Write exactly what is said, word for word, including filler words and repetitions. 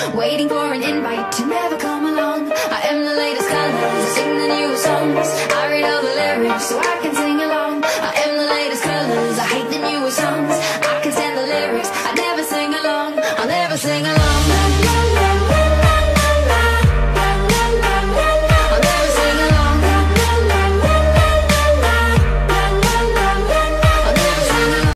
waiting for an invite to never come along. I am the latest colors, I sing the new songs. I